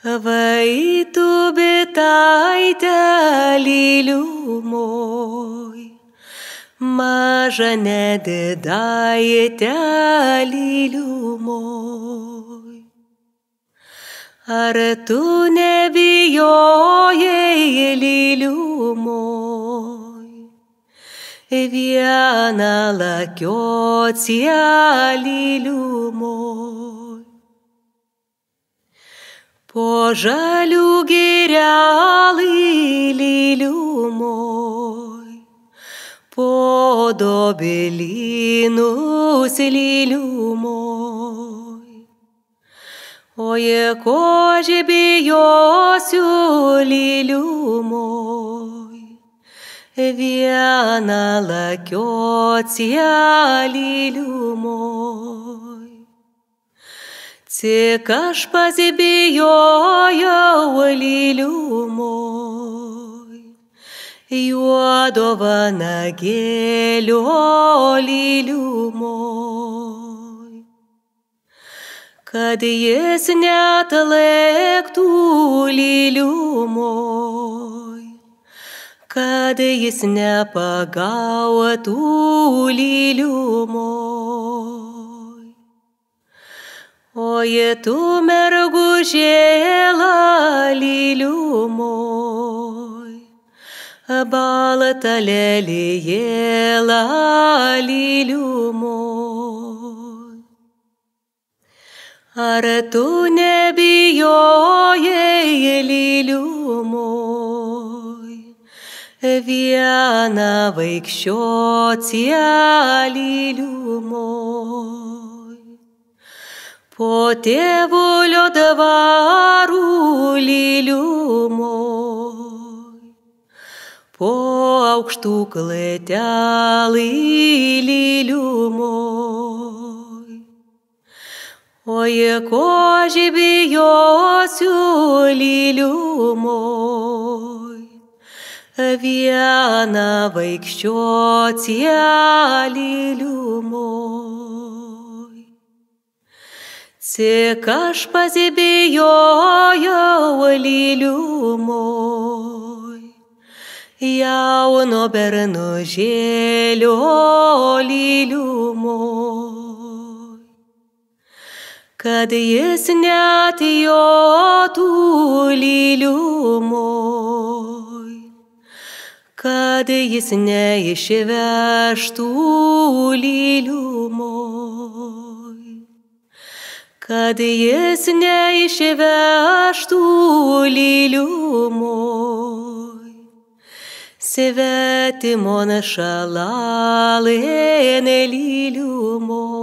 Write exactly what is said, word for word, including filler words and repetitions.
Vai tu bitaite liliumoj, maža nedidaite liliumoj. Ar tu nebijojai liliumoj, vieną lakiocie liliumoj. Po žalių girelai liliumoj, po dobelynus liliumoj. Oi, ko aš bijosiu liliumoj, vieną lakiocie liliumoj. Tik aš pasibijojau liliumoj, juodo vanagėlio liliumoj. Kad jis neatlėktų liliumoj, kad jis nepagautų liliumoj. Oi, tu mergužėla liliumoj, balta lelijėla liliumoj. Ar tu nebijojai liliumoj, vieną vaikščiocie liliumoj. Po tėvulio dvarų liliumoj, po aukštų klėtelai liliumoj. Oi, ko aš bijosiu liliumoj, vieną vaikščiocie liliumoj. Tik aš pasibijojau liliumoj, jauno bernužėlio liliumoj. Kad jis neatjotų liliumoj, kad jis neišvežtų liliumoj, kad jis neišvežtų liliumoj, svetimon šalalėn liliumoj.